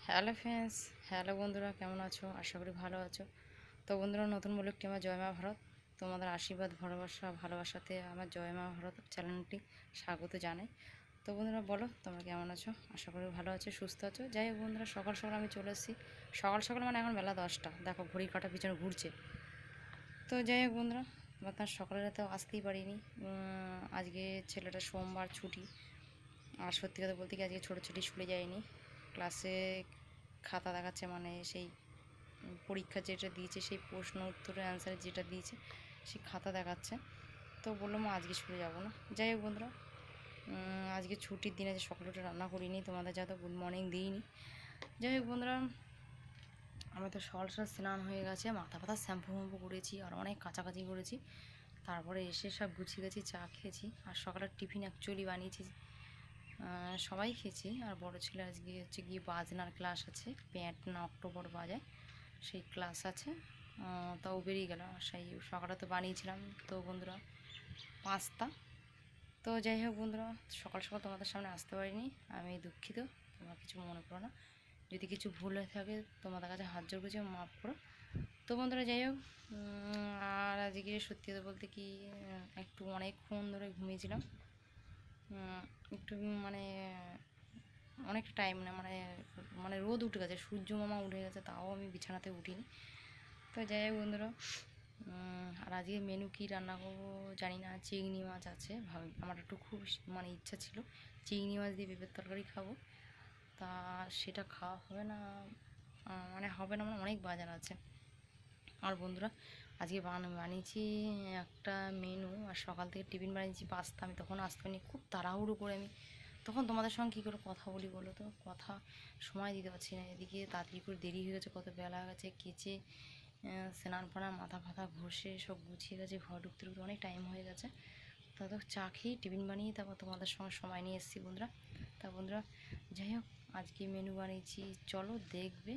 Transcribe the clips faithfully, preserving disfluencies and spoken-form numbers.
Hello friends, hello বন্ধুরা, কেমন আছো? আশা করি ভালো আছো। তো বন্ধুরা, নতুন ব্লগটি আমার জয় মা ভারত। তোমাদের আশীর্বাদ, ভালোবাসা ভালোবাসাতে আমার জয় মা ভারত চ্যানেলটি স্বাগত জানাই। তো বন্ধুরা, বলো তোমরা কেমন আছো? আশা করি ভালো আছো, সুস্থ আছো। যাই হোক বন্ধুরা, সকাল সকাল আমি চলে এসেছি। সকাল সকাল মানে এখন বেলা দশটা, দেখো ঘড়ির কাঁটা পিছনে ঘুরছে। তো যাই হোক বন্ধুরা, আপনার সকালে তো আসতেই পারিনি। আজকে ছেলেটা সোমবার ছুটি। আর সত্যি কথা বলতে কি, আজকে ছোটো ছুটি স্কুলে যায়নি। ক্লাসে খাতা দেখাচ্ছে, মানে সেই পরীক্ষা যেটা দিয়েছে, সেই প্রশ্ন উত্তরের অ্যান্সার যেটা দিয়েছে সেই খাতা দেখাচ্ছে। তো বললাম আজকে স্কুলে যাবো না। যাই হোক বন্ধুরা, আজকে ছুটির দিনে যে সকালে উঠে রান্না করিনি, তোমাদের যা তো গুড মর্নিং দিইনি। যাই হোক বন্ধুরা, আমার তো সকাল সকাল স্নান হয়ে গেছে, মাথা পাতা শ্যাম্পু ফ্যাম্পু করেছি, আর অনেক কাছাকাছি করেছি। তারপরে এসে সব গুছিয়ে গেছি, চা খেয়েছি। আর সকালের টিফিন অ্যাকচুয়ালি বানিয়েছি, সবাই খেয়েছি। আর বড় ছেলে আজকে হচ্ছে গিয়ে বাজনার ক্লাস আছে, প্যাঁট না অক্টোবর বাজায়, সেই ক্লাস আছে। তাও বেরিয়ে গেল। সেই সকালে তো বানিয়েছিলাম তো বন্ধুরা পাস্তা। তো যাই হোক বন্ধুরা, সকাল সকাল তোমাদের সামনে আসতে পারিনি, আমি দুঃখিত। তোমরা কিছু মনে করো না, যদি কিছু ভুল হয়ে থাকে তোমাদের কাছে হাত জোর করছি, মাফ করো। তো বন্ধুরা যাই হোক, আর আজকে সত্যি কথা বলতে কি, একটু অনেকক্ষণ ধরে ঘুমিয়েছিলাম। একটু মানে অনেকটা টাইম না, মানে মানে রোদ উঠে গেছে, সূর্য মামা উঠে গেছে, তাও আমি বিছানাতে উঠিনি। তো যাই হোক বন্ধুরা, আর আজকে মেনু কী রান্না করবো জানি না। চিংড়ি মাছ আছে, আমার একটু খুব মানে ইচ্ছা ছিল চিংড়ি মাছ দিয়ে পেঁপের তরকারি খাবো। তা সেটা খাওয়া হবে না, মানে হবে না, মানে অনেক বাজার আছে। আর বন্ধুরা, আজকে বানিয়েছি একটা মেনু, আর সকাল থেকে টিফিন বানিয়েছি পাস্তা। আমি তখন আসতে পারিনি, খুব তাড়াহুড়ো করে আমি তখন তোমাদের সঙ্গে কী করে কথা বলি বলো তো, কথা সময় দিতে পারছি না। এদিকে তাড়াতাড়ি করে দেরি হয়ে গেছে, কত বেলা হয়ে গেছে, কেচে স্নান ফানা মাথা ফাথা ঘষে সব গুছিয়ে গেছে, ঘর ঢুকতে ঢুকতে অনেক টাইম হয়ে গেছে। তা তো চা খেয়ে টিফিন বানিয়ে তারপর তোমাদের সঙ্গে সময় নিয়ে এসেছি বন্ধুরা। তা বন্ধুরা যাই হোক, আজকে মেনু বানিয়েছি, চলো দেখবে।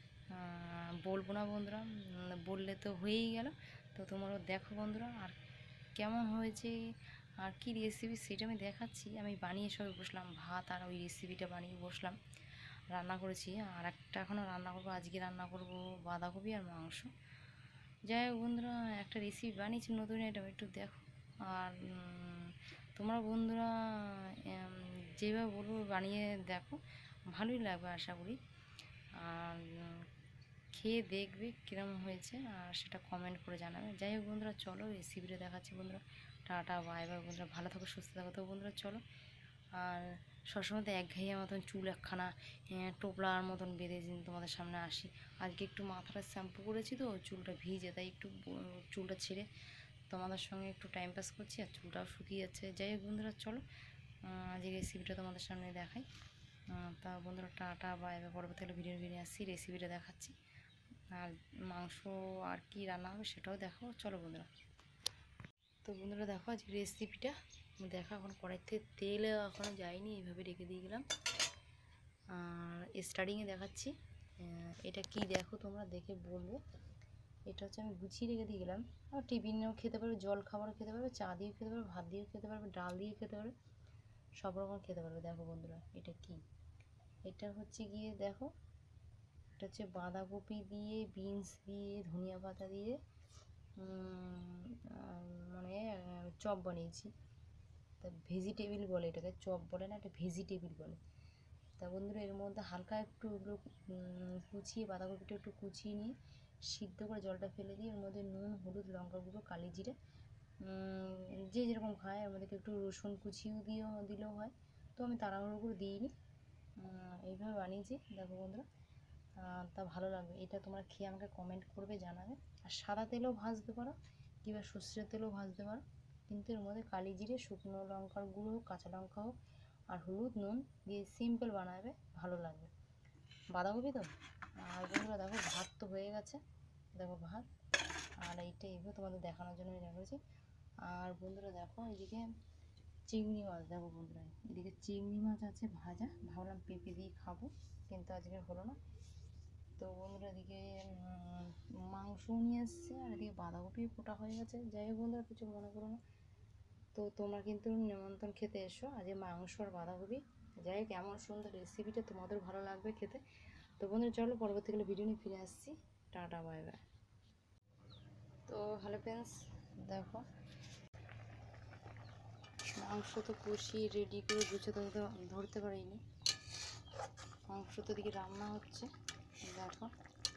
বলবো না বন্ধুরা, বললে তো হয়েই গেল। তো তোমরাও দেখো বন্ধুরা, আর কেমন হয়েছে আর কি রেসিপি সেটা আমি দেখাচ্ছি। আমি বানিয়ে সবাই বসলাম, ভাত আর ওই রেসিপিটা বানিয়ে বসলাম, রান্না করেছি। আর একটা এখনও রান্না করবো, আজকে রান্না করব বাঁধাকপি আর মাংস। যাই হোক বন্ধুরা, একটা রেসিপি বানিয়েছি নতুন, এটা একটু দেখো। আর তোমরা বন্ধুরা যেভাবে বলবো বানিয়ে দেখো, ভালোই লাগবে আশা করি। আর খেয়ে দেখবে কীরকম হয়েছে, আর সেটা কমেন্ট করে জানাবে। যাই হোক বন্ধুরা, চলো রেসিপিটা দেখাচ্ছি বন্ধুরা। টাটা বাই বাই বন্ধুরা, ভালো থাকো, সুস্থ থাকো। তো বন্ধুরা চলো। আর সবসময় তো একঘেয়ে মতন চুল একখানা টোপলার মতন বেঁধে তোমাদের সামনে আসি। আজকে একটু মাথাটা শ্যাম্পু করেছি, তো চুলটা ভিজে, তাই একটু চুলটা ছেড়ে তোমাদের সঙ্গে একটু টাইম পাস করছি, আর চুলটাও শুকিয়ে যাচ্ছে। যাই হোক বন্ধুরা চলো, আজকে রেসিপিটা তোমাদের সামনে দেখাই। তা বন্ধুরা টাটা বাই বাই, পরবর্তী ভিডিও ভিডিও আসছি, রেসিপিটা দেখাচ্ছি। আর মাংস আর কি রান্না হবে সেটাও দেখো, চলো বন্ধুরা। তো বন্ধুরা দেখো আজকে রেসিপিটা দেখো, এখন কড়াইতে তেল এখনও যায়নি, এইভাবে রেখে দিয়ে গেলাম। আর স্টার্টিংয়ে দেখাচ্ছি, এটা কি দেখো তোমরা দেখে বলবে। এটা হচ্ছে আমি গুছিয়ে রেখে দিয়ে গেলাম। আর টিফিনেও খেতে পারবে, জল খাবারও খেতে পারবে, চা দিয়েও খেতে পারবে, ভাত দিয়েও খেতে পারবে, ডাল দিয়ে খেতে পারবে, সব রকম খেতে পারবে। দেখো বন্ধুরা এটা কি, এটা হচ্ছে গিয়ে দেখো, এটা হচ্ছে বাঁধাকপি দিয়ে, বিনস দিয়ে, ধনিয়া পাতা দিয়ে মানে চপ বানিয়েছি। তা ভেজিটেবিল বলে এটাকে, চপ বলে না, এটা ভেজিটেবিল বলে। তা বন্ধুরা এর মধ্যে হালকা একটু ওগুলো কুচিয়ে, বাঁধাকপিটা একটু কুচিয়ে নিয়ে সিদ্ধ করে জলটা ফেলে দিয়ে এর মধ্যে নুন, হলুদ, লঙ্কা গুঁড়ো, কালি জিরে, যে যেরকম খায়, এর মধ্যে একটু রসুন কুচিও দিয়েও দিলেও হয়। তো আমি তাড়াহুড়ো করে দিইনি, এইভাবে বানিয়েছি। দেখো বন্ধুরা, তা ভালো লাগবে এটা, তোমরা খেয়ে আমাকে কমেন্ট করবে, জানাবে। আর সাদা তেলেও ভাজতে পারো কিংবা সর্ষের তেলেও ভাজতে পারো, কিন্তু এর মধ্যে কালি জিরে, শুকনো লঙ্কার গুঁড়ো হোক, কাঁচা লঙ্কা হোক, আর হলুদ নুন দিয়ে সিম্পল বানাবে, ভালো লাগবে। বাঁধাকপি তো। আর বন্ধুরা দেখো ভাত তো হয়ে গেছে, দেখো ভাত। আর এইটা এইভাবে তোমাদের দেখানোর জন্য এটা করেছি। আর বন্ধুরা দেখো এদিকে চিংড়ি মাছ, দেখো বন্ধুরা এদিকে চিংড়ি মাছ আছে ভাজা, ভাবলাম পেঁপে দিয়ে খাবো, কিন্তু আজকে হলো না। তো বন্ধুরা এদিকে মাংস নিয়ে এসছে, আর এদিকে বাঁধাকপিও ফোটা হয়ে গেছে। যাই হোক বন্ধুরা কিছু মনে করো না। তো তোমরা কিন্তু নিমন্ত্রণ খেতে এসো, আজকে মাংস আর বাঁধাকপি। যাই হোক, এমন সুন্দর রেসিপিটা তোমাদের ভালো লাগবে খেতে। তো বন্ধুরা চলো পরবর্তীকালে ভিডিও নিয়ে ফিরে আসছি। Tata bye bye. তো হ্যালো ফ্রেন্ডস, দেখো মাংস তো কষিয়ে রেডি করে গুছোতে ধরতে পারিনি, মাংস তো দিকে রান্না হচ্ছে। দেখো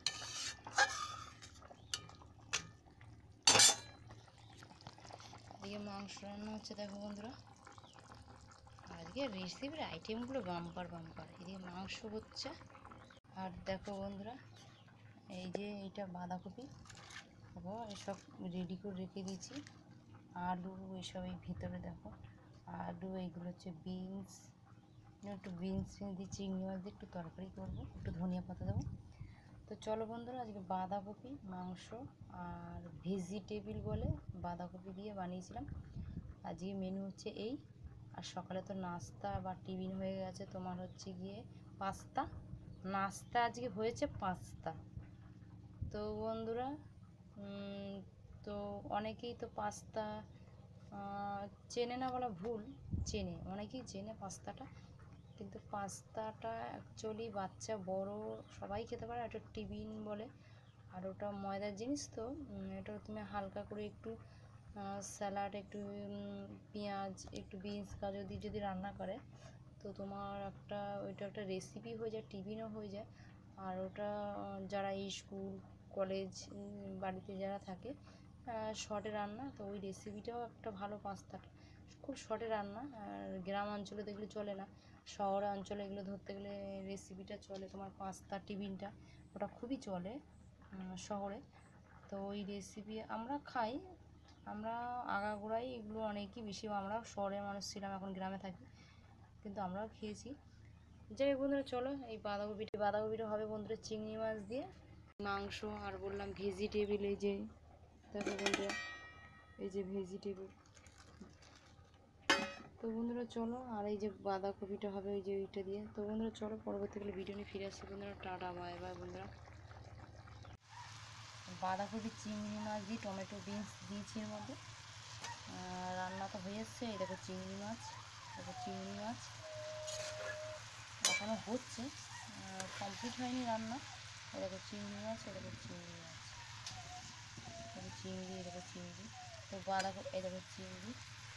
এদিকে মাংস রান্না হচ্ছে। দেখো বন্ধুরা আজকে রেসিপির আইটেমগুলো বাম্পার বাম্পার। এদিকে মাংস হচ্ছে, আর দেখো বন্ধুরা এই যে এইটা বাঁধাকপি দেখো এসব রেডি করে রেখে দিয়েছি। আলু এসব এই ভিতরে দেখো আলু, এইগুলো হচ্ছে বিনস, একটু বিনস দিয়ে চিংড়ি মাছ দিয়ে একটু তরকারি করবো, একটু ধনিয়া পাতা দেবো। তো চলো বন্ধুরা আজকে বাঁধাকপি মাংস আর ভেজিটেবিল বলে বাঁধাকপি দিয়ে বানিয়েছিলাম। আজকে মেনু হচ্ছে এই। আর সকালে তো নাস্তা বা টিফিন হয়ে গেছে তোমার হচ্ছে গিয়ে পাস্তা। নাস্তা আজকে হয়েছে পাস্তা। তো বন্ধুরা তো অনেকেই তো পাস্তা চেনে না, বলা ভুল, চেনে, অনেকেই চেনে পাস্তাটা, কিন্তু পাস্তাটা অ্যাকচুয়ালি বাচ্চা বড় সবাই খেতে পারে। এটা টিফিন বলে, আর ওটা ময়দার জিনিস। তো এটা তুমি হালকা করে একটু স্যালাড, একটু পেঁয়াজ, একটু বিনস, গাজর দিয়ে যদি রান্না করে তো তোমার একটা ওইটা একটা রেসিপি হয়ে যায়, টিফিনও হয়ে যায়। আর ওটা যারা স্কুল কলেজ বাড়িতে যারা থাকে শর্টে রান্না, তো ওই রেসিপিটাও একটা ভালো। পাস্তাটা খুব শর্টে রান্না, আর গ্রাম অঞ্চলে দেখলে চলে না, শহর অঞ্চলে এগুলো ধরতে গেলে রেসিপিটা চলে। তোমার পাস্তা টিফিনটা ওটা খুবই চলে শহরে। তো ওই রেসিপি আমরা খাই, আমরা আগাগোড়াই এগুলো অনেকই বেশি, আমরা শহরের মানুষ ছিলাম, এখন গ্রামে থাকি, কিন্তু আমরাও খেয়েছি। যাই হোক বন্ধুরা চলো এই বাঁধাকপিটা বাঁধাকপিটা হবে বন্ধুরা চিংড়ি মাছ দিয়ে মাংস, আর বললাম ভেজিটেবিল, এই যে দেখো বন্ধুরা এই যে ভেজিটেবিল। তো বন্ধুরা চলো আর এই যে বাঁধাকপিটা হবে ওই যে ওইটা দিয়ে। তো বন্ধুরা চলো পরবর্তীকালে ভিডিও নিয়ে ফিরে আসছি বন্ধুরা। টাটা বাই বাই বন্ধুরা। বাঁধাকপি চিংড়ি মাছ দিয়ে টমেটো বিনস দিয়েছি এর মধ্যে, রান্না তো হয়ে এসছে। এই দেখো চিংড়ি মাছ, দেখো চিংড়ি মাছ এখনও হচ্ছে, কমপ্লিট হয়নি রান্না। এই দেখো চিংড়ি মাছ, এই দেখো চিংড়ি মাছ, দেখো চিংড়ি, এই দেখো চিংড়ি। তো বাঁধাকপি, এই দেখো চিংড়ি,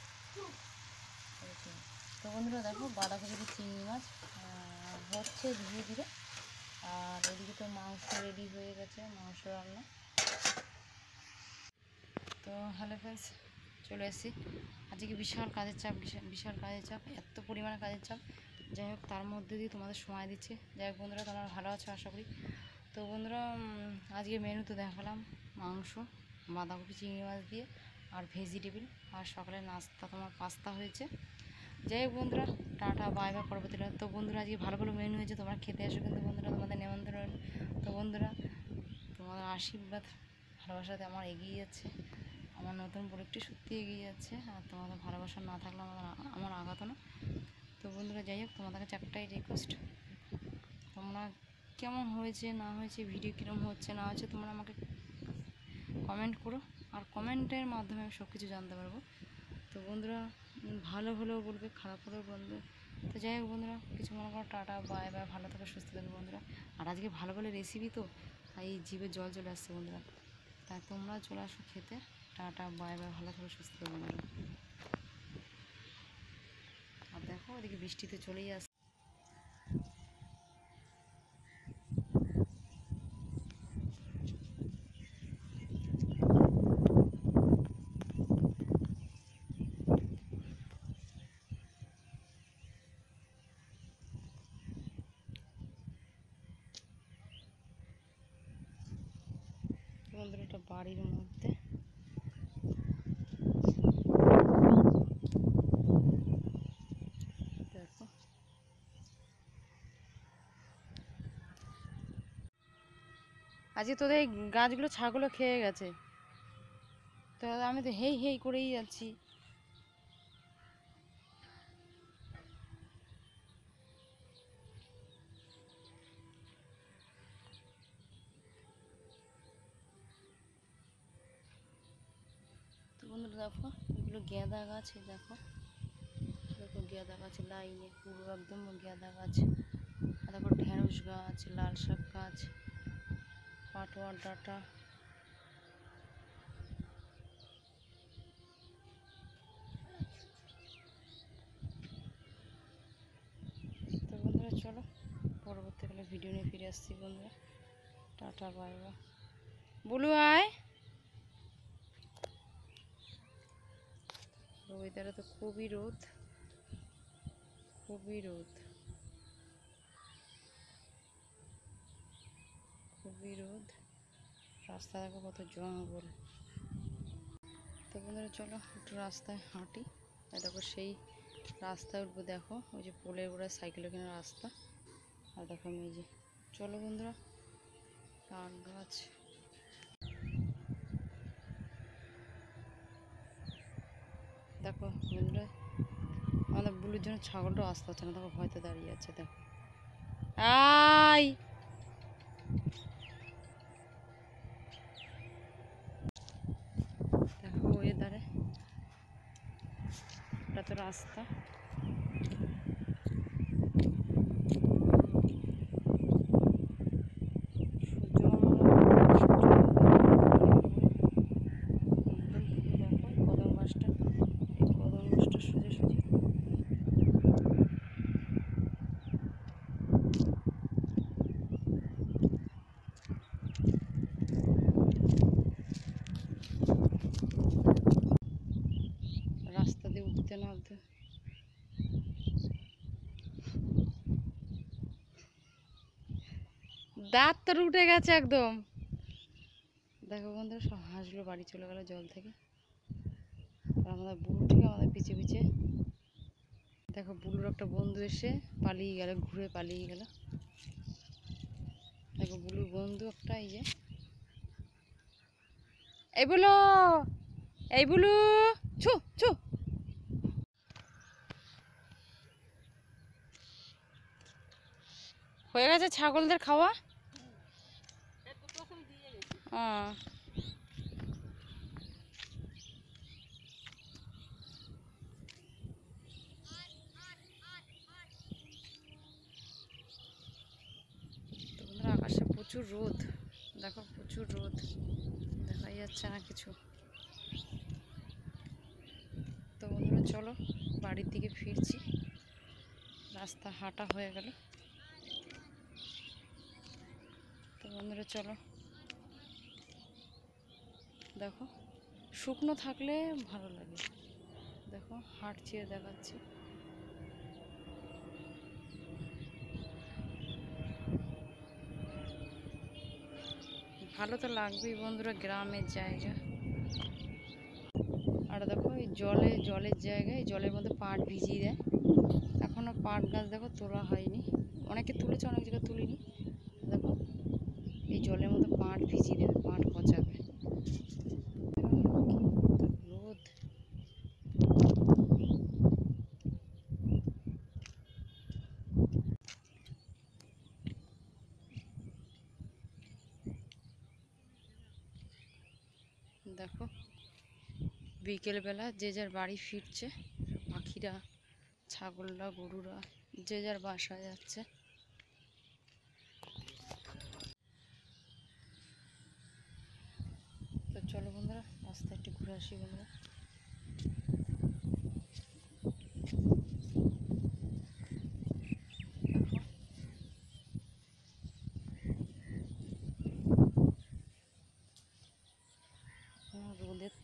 তো বন্ধুরা দেখো বাঁধাকপি চিংড়ি মাছ হচ্ছে ধীরে ধীরে। আর এদিকে তো মাংস রেডি হয়ে গেছে, মাংস রান্না। তো হ্যালো ফ্রেন্ডস, চলে এসেছি। আজকে বিশাল কাজের চাপ, বিশাল কাজের চাপ, এত পরিমাণে কাজের চাপ। যাই হোক তার মধ্যে দিয়ে তোমাদের সময় দিচ্ছে। যাই হোক বন্ধুরা তোমরা ভালো আছো আশা করি। তো বন্ধুরা আজকে মেনু তো দেখালাম, মাংস, বাঁধাকপি চিংড়ি মাছ দিয়ে, আর ভেজিটেবিল, আর সকালে নাস্তা তোমার পাস্তা হয়েছে। যাই হোক বন্ধুরা টাটা বাই বাই পরবর্তীটা। তো বন্ধুরা আজকে ভালো ভালো মেনু হয়েছে, তোমরা খেতে আসো কিন্তু বন্ধুরা, তোমাদের নিমন্ত্রণ। তো বন্ধুরা তোমাদের আশীর্বাদ ভালোবাসাতে আমার এগিয়ে যাচ্ছে, আমার নতুন প্রোডাক্টটি সত্যি এগিয়ে যাচ্ছে, আর তোমাদের ভালোবাসা না থাকলে আমার আমার আঘাত না। তো বন্ধুরা যাই হোক তোমাদের কাছে একটাই রিকোয়েস্ট, তোমরা কেমন হয়েছে না হয়েছে, ভিডিও কীরকম হচ্ছে না হচ্ছে তোমরা আমাকে কমেন্ট করো, আর কমেন্টের মাধ্যমে আমি সব কিছু জানতে পারবো। তো বন্ধুরা ভালো হলেও বলবে, খারাপ হলেও বলবে। তো যাই হোক বন্ধুরা কিছু মনে করো, টাটা বাই বাই, ভালো থাকো সুস্থ থাকবে বন্ধুরা। আর আজকে ভালো ভালো রেসিপি তো তাই জিভে জল চলে আসছে বন্ধুরা, তাই তোমরা চলে আসো খেতে। টাটা বাই বাই, ভালো থাকো সুস্থ থাকবে বন্ধুরা। আর দেখো ওদিকে বৃষ্টিতে চলেই আসছে। বন্ধুরা একটা বাড়ির মধ্যে দেখো আজকে তোদের এই গাছগুলো ছাগলও খেয়ে গেছে, তো আমি তো হেই হেই করেই যাচ্ছি। তো বন্ধুরা দেখো এগুলো গেঁদা গাছ, দেখো দেখো গেঁদা গাছ লাইনে পুরো একদম গেঁদা গাছ। আর দেখো ঢেঁড়স গাছ, গাছ, লাল শাক গাছ, পাটোয়ার ডাঁটা, তো বন্ধুরা চলো পরবর্তীকালে ভিডিও নিয়ে ফিরে আসছি বন্ধুরা। Tata bye by. বুলু আয়। ওয়েদারে তো খুবই রোদ, খুবই রোদ, খুবই রোদ। রাস্তা দেখো কত জঙ্গল। তো বন্ধুরা চলো একটু রাস্তায় হাঁটি। দেখো সেই রাস্তায় উঠবো, দেখো ওই যে পোলের গোড়ায় সাইকেল ওখানে রাস্তা। আর দেখো আমি এই যে, চলো বন্ধুরা। তাল গাছ, দেখো বন্ধুরা আমাদের বুলুর জন্য ছাগলটাও আসতে হচ্ছে না, দেখো ভয়তে দাঁড়িয়ে আছে। দেখো আই, দেখো ওয়েদারে ওটা তো রাস্তা। রাস্তা দিয়ে উঠতে না উঠতে দাঁত তো উঠে গেছে একদম। দেখো বন্ধুরা সব হাঁসগুলো বাড়ি চলে গেল জল থেকে। আর আমাদের বুলু ঠিক আমাদের পিছে পিছে। দেখো বুলুর একটা বন্ধু এসে পালিয়ে গেল, ঘুরে পালিয়ে গেল। দেখো বুলুর বন্ধু একটা, এই যে এই বুলু, এই বুলু, ছু ছু। হয়ে গেছে ছাগলদের খাওয়া। ও আকাশে প্রচুর রোদ, দেখো প্রচুর রোদ, দেখাই যাচ্ছে না কিছু। তো বন্ধুরা চলো বাড়ির দিকে ফিরছি, রাস্তা হাঁটা হয়ে গেল। তো বন্ধুরা চলো, দেখো শুকনো থাকলে ভালো লাগে। দেখো হাঁটছি, দেখাচ্ছি। ভালো তো লাগবেই বন্ধুরা, গ্রামের জায়গা। আর দেখো এই জলে জলের জায়গায় জলের মধ্যে পাট ভিজিয়ে দেয়। এখনও পাট গাছ দেখো তোলা হয়নি, অনেকে তুলেছে অনেক জায়গায় তুলিনি। দেখো এই জলের মধ্যে পাট ভিজিয়ে দেবে, পাট পচাবে। রোদ, দেখো বিকেলবেলা যে যার বাড়ি ফিরছে, পাখিরা, ছাগলরা, গরুরা যে যার বাসায় যাচ্ছে। তো চলো বন্ধুরা রাস্তায় একটু ঘুরে আসি বন্ধুরা। রোদের